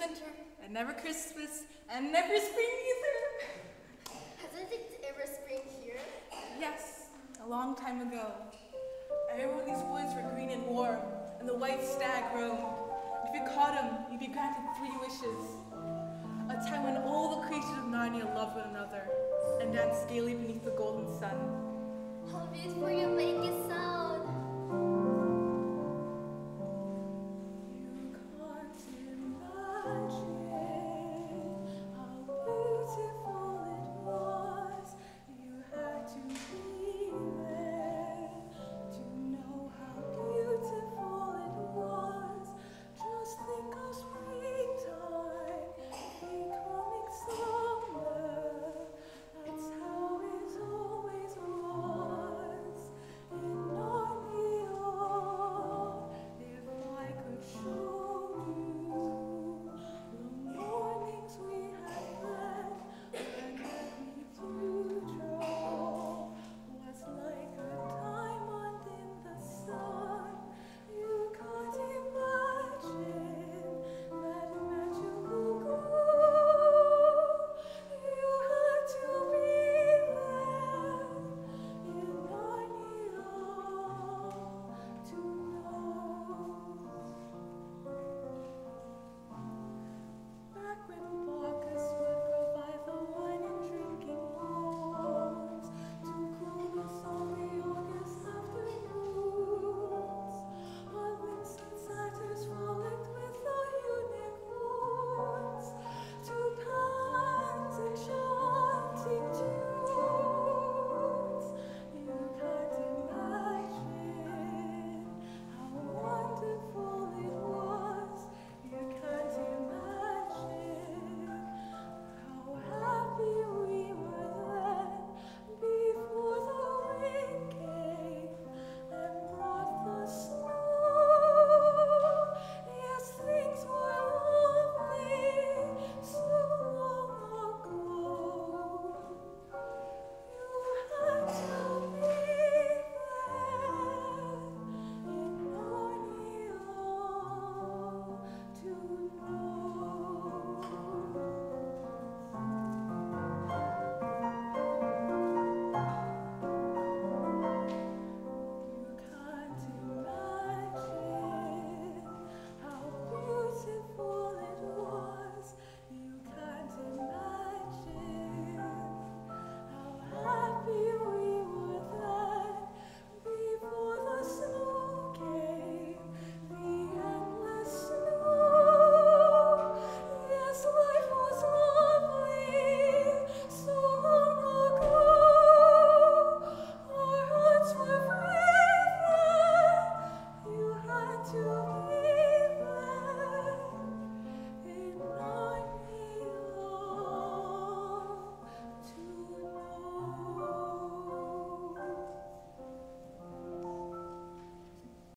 winter, and never Christmas, and never spring either. Hasn't it ever spring here? Yes, a long time ago. I remember when these woods were green and warm, and the white stag roamed. If you caught him, you'd be granted 3 wishes. A time when all the creatures of Narnia loved one another, and danced gaily beneath the golden sun. How beautiful you make it sound.